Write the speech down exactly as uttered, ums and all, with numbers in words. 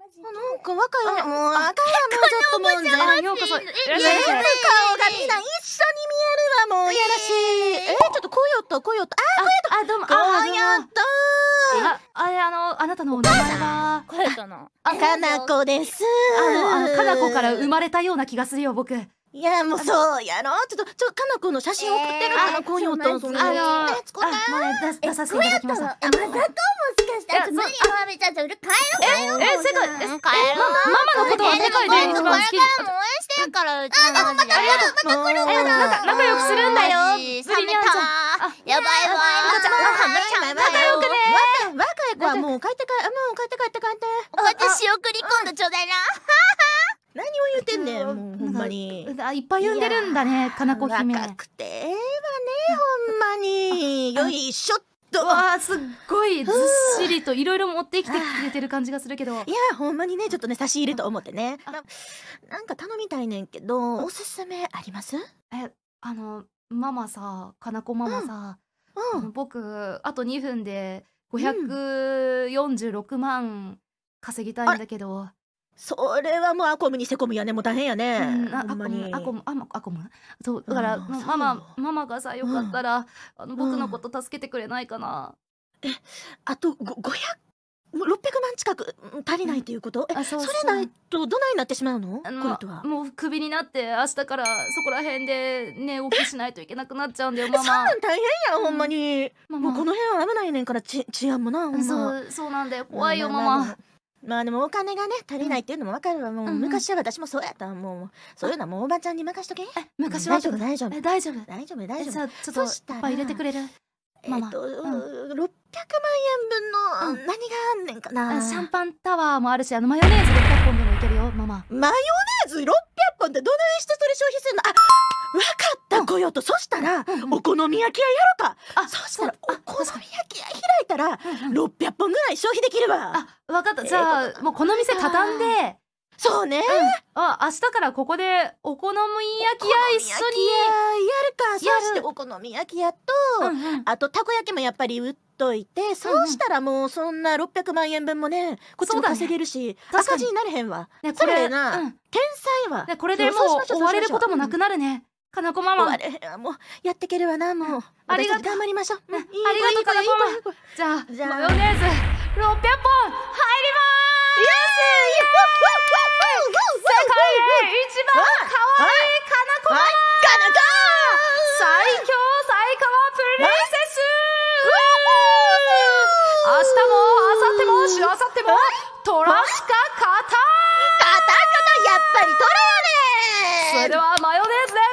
なんか若い、もう若いわ、もうちょっともう全ようこそ。 え、顔がみんな一緒に見えるわ、もうやらしい。え、ちょっと来よっと、来よっと。あ、 あ、どうも、 来よっと。 あ、あれ、あの、あなたのお名前は。 これかな。 かなこです。 あの、あの、かなこから生まれたような気がするよ、僕。 いや、もうそうやろ。ちょっと、ちょ、かなこの写真送ってるから来よっと。その、 あの、あ、もうね、 出させていただきました。 あ、まさともしかしたら無理よ、あべちゃん。帰ろう、帰ろう。 え、世界、え、 帰ろう。 ママのことは世界で一番好き。 これからも応援してるから、うちのマジで。 ありがとう。また来るから。仲良くするんだよ。 冷めた。やばいわ。 仲良くね。若い子はもう帰って帰、もう帰って帰って帰って。 私仕送り今度ちょうだいな。 何を言ってんねん、もうほんまに。 いっぱい産んでるんだね、かなこ姫。 若くてええわね、ほんまに。よいしょっと。 わあ、すっごいずっしりといろいろ持ってきてくれてる感じがするけど。 いや、ほんまにね、ちょっとね、差し入れと思ってね。なんか頼みたいねんけど、おすすめあります？ え、あの、ママさ、かなこママさ、あの僕、あとにふんでごひゃくよんじゅうろくまん稼ぎたいんだけど。 それはもうアコムにセコムやね、もう大変やね。 アコム、アコム、アコム。そう、だから、ママ、ママがさ、よかったら、あの、僕のこと助けてくれないかな。 え、あと、ごひゃく、ろっぴゃくまん近く足りないっていうこと？え、それないとどないなってしまうの？これとは。 もうクビになって明日からそこら辺で寝起きしないといけなくなっちゃうんだよ、ママ。 そんなん大変やん、ほんまに。もうこの辺は危ないねんから、治安もな、ほんま。 そう、そうなんだよ。怖いよ、ママ。 まあでもお金がね足りないっていうのもわかるわ。もう昔は私もそうやった。もうそういうのはもうおばちゃんに任しとけ。 昔は大丈夫大丈夫大丈夫大丈夫大丈夫。 じゃあちょっといっぱい入れてくれる？ えっとろっぴゃくまんえんぶんの何があんねんかな。 シャンパンタワーもあるし、あのマヨネーズろっぴゃっぽんでもいけるよ、ママ。 マヨネーズろっぴゃっぽんってどないしてそれ消費するの？あ、わかったこよと。そしたらお好み焼き屋やろか。あ、そしたらお好み焼き屋開いたらろっぴゃっぽんぐらい消費できるわ。 あ、わかった。じゃあもうこの店畳んで。 そうね。 あ、明日からここでお好み焼き屋一緒にやるか。そしてお好み焼き屋とあとたこ焼きもやっぱり売っといて、そうしたらもうそんなろっぴゃくまんえんぶんもね、こっちも稼げるし赤字になれへんわ。これな天才は。 これでもう終われることもなくなるね、かなこママ。 終われへん、もうやってけるわな。もうありがとう、 頑張りましょう。 ありがとうかなこママ。じゃあマヨネーズろっぴゃっぽん入りまーす。イエーイ。世界で一番可愛いかなこママ。最強最川プリンセス。明日も明後日もしあさってもトラシカカタカタカタやっぱりトラやね。 それではマヨネーズで